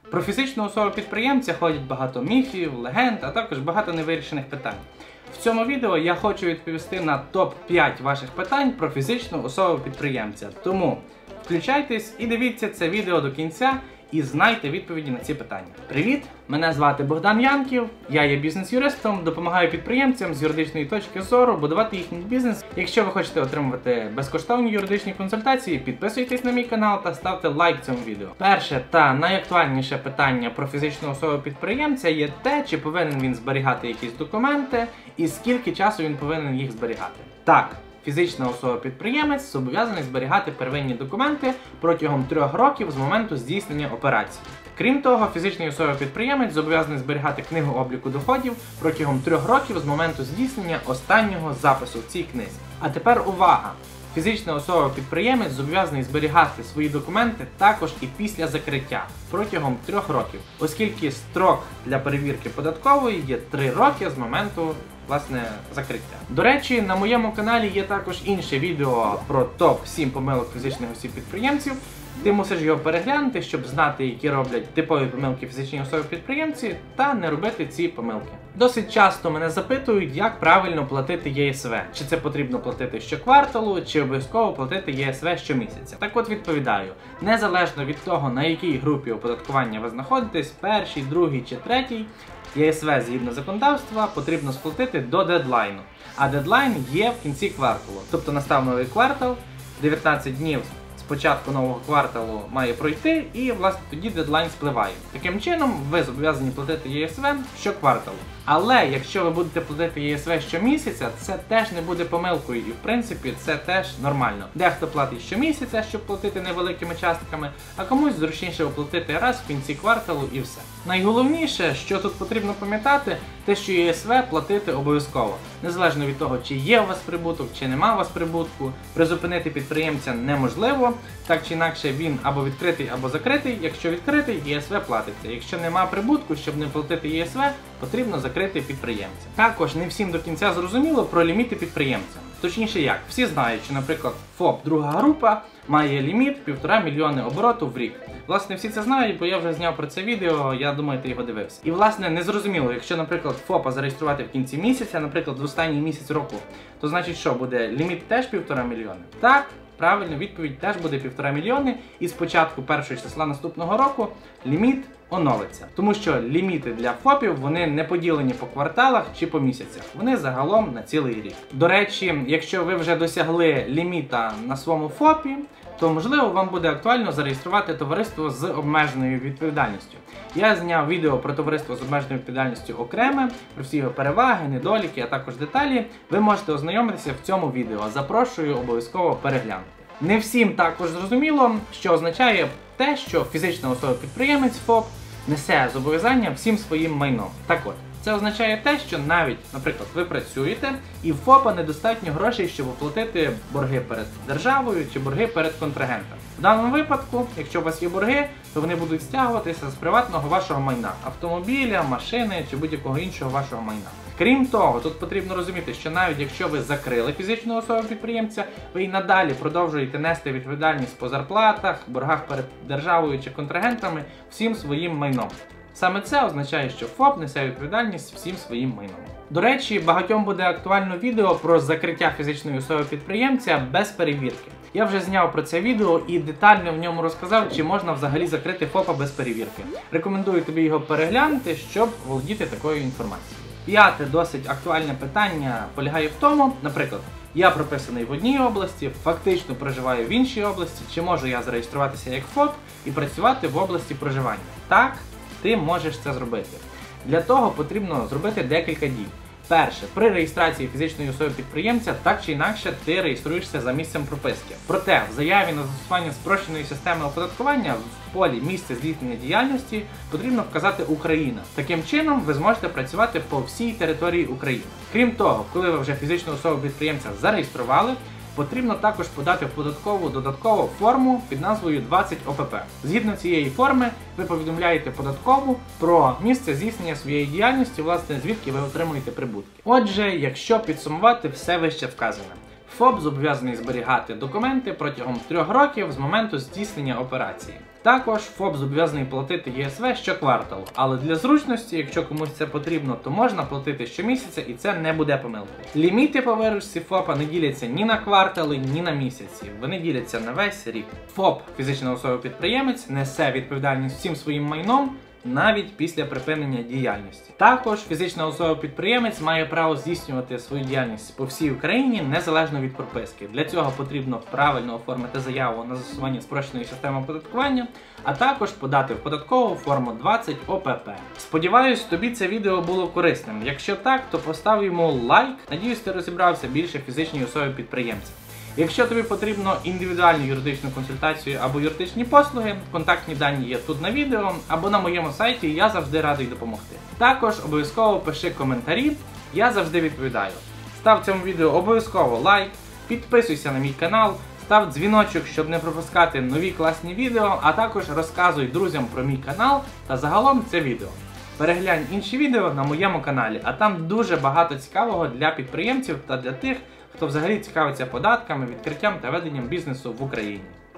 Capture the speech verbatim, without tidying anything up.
Про фізичну особу-підприємця ходять багато міфів, легенд, а також багато невирішених питань. В цьому відео я хочу відповісти на топ п'ять ваших питань про фізичну особу-підприємця. Тому включайтесь і дивіться це відео до кінця і знайте відповіді на ці питання. Привіт! Мене звати Богдан Янків, я є бізнес-юристом, допомагаю підприємцям з юридичної точки зору будувати їхній бізнес. Якщо ви хочете отримувати безкоштовні юридичні консультації, підписуйтесь на мій канал та ставте лайк цьому відео. Перше та найактуальніше питання про фізичну особу-підприємця є те, чи повинен він зберігати якісь документи і скільки часу він повинен їх зберігати. Так. Фізична особа-підприємець зобов'язаний зберігати первинні документи протягом трьох років з моменту здійснення операції. Крім того, фізичний особа-підприємець зобов'язаний зберігати книгу обліку доходів протягом трьох років з моменту здійснення останнього запису в цій книзі. А тепер увага! Фізична особа-підприємець зобов'язаний зберігати свої документи також і після закриття протягом трьох років, оскільки строк для перевірки податкової є три роки з моменту власне закриття. До речі, на моєму каналі є також інше відео про топ сім помилок фізичних осіб-підприємців. Ти мусиш його переглянути, щоб знати, які роблять типові помилки фізичні особи-підприємці, та не робити ці помилки. Досить часто мене запитують, як правильно платити Є Ес В. Чи це потрібно платити щокварталу, чи обов'язково платити Є Ес В щомісяця. Так от відповідаю, незалежно від того, на якій групі оподаткування ви знаходитесь, першій, другій чи третій, Є Ес В згідно законодавства потрібно сплатити до дедлайну. А дедлайн є в кінці кварталу. Тобто настав новий квартал, дев'ятнадцять днів з початку нового кварталу має пройти і власне тоді дедлайн спливає. Таким чином ви зобов'язані платити Є Ес В щокварталу. Але якщо ви будете платити Є Ес В щомісяця, це теж не буде помилкою і в принципі це теж нормально. Дехто платить щомісяця, щоб платити невеликими частками, а комусь зручніше оплатити раз в кінці кварталу і все. Найголовніше, що тут потрібно пам'ятати, те, що Є Ес В платити обов'язково. Незалежно від того, чи є у вас прибуток, чи нема у вас прибутку, призупинити підприємця неможливо, так чи інакше він або відкритий, або закритий. Якщо відкритий, Є Ес В платиться. Якщо нема прибутку, щоб не платити Є Ес В, потрібно закрити підприємця. Також не всім до кінця зрозуміло про ліміти підприємця. Точніше як, всі знають, що, наприклад, ФОП друга група має ліміт півтора мільйони обороту в рік. Власне, всі це знають, бо я вже зняв про це відео, я думаю, ти його дивився. І, власне, незрозуміло, якщо, наприклад, ФОПа зареєструвати в кінці місяця, наприклад, в останній місяць року, то значить що, буде ліміт теж півтора мільйони? Так, правильно, відповідь теж буде півтора мільйони, і з початку першого числа наступного року ліміт оновиться. Тому що ліміти для ФОПів, вони не поділені по кварталах чи по місяцях. Вони загалом на цілий рік. До речі, якщо ви вже досягли ліміта на своєму ФОПі, то можливо вам буде актуально зареєструвати товариство з обмеженою відповідальністю. Я зняв відео про товариство з обмеженою відповідальністю окреме, про всі його переваги, недоліки, а також деталі. Ви можете ознайомитися в цьому відео. Запрошую обов'язково переглянути. Не всім також зрозуміло, що означає те, що фізична особа-підприємець ФОП несе зобов'язання всім своїм майном. Так от, це означає те, що навіть, наприклад, ви працюєте і в ФОПа недостатньо грошей, щоб оплатити борги перед державою чи борги перед контрагентом. В даному випадку, якщо у вас є борги, то вони будуть стягуватися з приватного вашого майна – автомобіля, машини чи будь-якого іншого вашого майна. Крім того, тут потрібно розуміти, що навіть якщо ви закрили фізичну особу-підприємця, ви і надалі продовжуєте нести відповідальність по зарплатах, боргах перед державою чи контрагентами всім своїм майном. Саме це означає, що ФОП несе відповідальність всім своїм майном. До речі, багатьом буде актуально відео про закриття фізичної особи-підприємця без перевірки. Я вже зняв про це відео і детально в ньому розказав, чи можна взагалі закрити ФОПа без перевірки. Рекомендую тобі його переглянути, щоб володіти такою інформацією. П'яте досить актуальне питання полягає в тому, наприклад, я прописаний в одній області, фактично проживаю в іншій області, чи можу я зареєструватися як ФОП і працювати в області проживання? Так, ти можеш це зробити. Для того потрібно зробити декілька дій. Перше, при реєстрації фізичної особи-підприємця так чи інакше ти реєструєшся за місцем прописки. Проте в заяві на застосування спрощеної системи оподаткування в полі «Місце здійснення діяльності» потрібно вказати «Україна». Таким чином ви зможете працювати по всій території України. Крім того, коли ви вже фізичну особу-підприємця зареєстрували, потрібно також подати в податкову додаткову форму під назвою двадцять О П П. Згідно цієї форми ви повідомляєте податкову про місце здійснення своєї діяльності, власне, звідки ви отримуєте прибутки. Отже, якщо підсумувати все вище вказане, ФОП зобов'язаний зберігати документи протягом трьох років з моменту здійснення операції. Також ФОП зобов'язаний платити ЄСВ щокварталу, але для зручності, якщо комусь це потрібно, то можна платити щомісяця і це не буде помилкою. Ліміти по виручці ФОПа не діляться ні на квартали, ні на місяці. Вони діляться на весь рік. ФОП, фізична особа-підприємець, несе відповідальність всім своїм майном, навіть після припинення діяльності. Також фізична особа-підприємець має право здійснювати свою діяльність по всій Україні незалежно від прописки. Для цього потрібно правильно оформити заяву на застосування спрощеної системи оподаткування, а також подати в податкову форму двадцять О П П. Сподіваюсь, тобі це відео було корисним. Якщо так, то постав йому лайк. Надіюсь, ти розібрався більше фізичній особі-підприємця. Якщо тобі потрібно індивідуальну юридичну консультацію або юридичні послуги, контактні дані є тут на відео або на моєму сайті, я завжди радий допомогти. Також обов'язково пиши коментарі, я завжди відповідаю. Став цьому відео обов'язково лайк, підписуйся на мій канал, став дзвіночок, щоб не пропускати нові класні відео, а також розказуй друзям про мій канал та загалом це відео. Переглянь інші відео на моєму каналі, а там дуже багато цікавого для підприємців та для тих, хто взагалі цікавиться податками, відкриттям та веденням бізнесу в Україні.